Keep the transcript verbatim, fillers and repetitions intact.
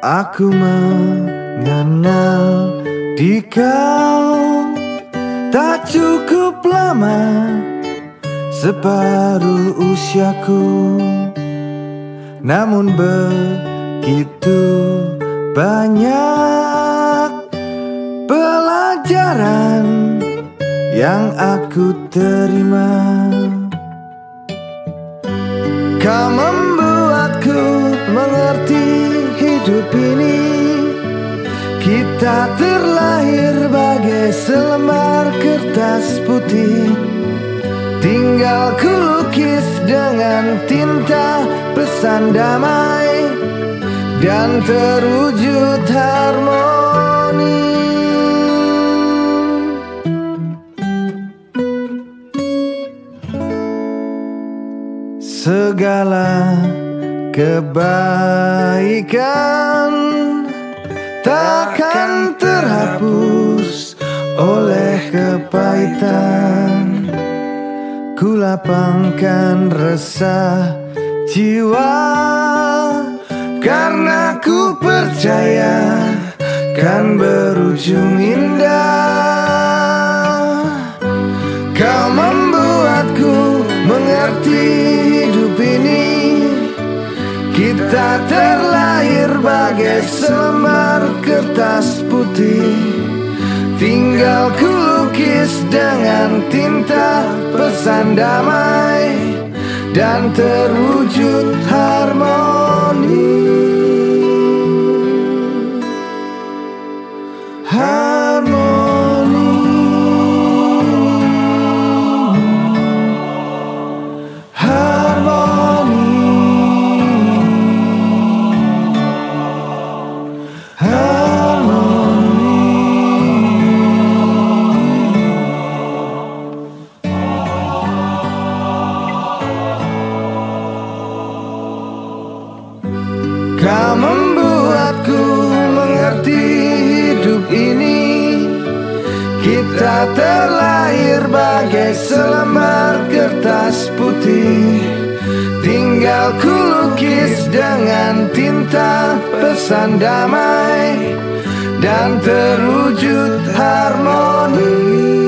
Aku mengenal di kau tak cukup lama, separuh usiaku. Namun begitu banyak pelajaran yang aku terima. Kau membuatku mengerti hidup ini. Kita terlahir bagai selembar kertas putih, tinggal ku lukis dengan tinta pesan damai dan terwujud harmoni. Segala kebaikan takkan terhapus oleh kepahitan. Ku lapangkan resah jiwa karena ku percaya kan berujung indah. Kau membuatku mengerti hidup ini. Kita terlahir bagai selembar kertas putih, tinggal ku lukis dengan tinta pesan damai dan terwujud harmoni. Harmoni. Kau membuatku mengerti hidup ini. Kita terlahir bagai selembar kertas putih, tinggal ku lukis dengan tinta pesan damai dan terwujud harmoni.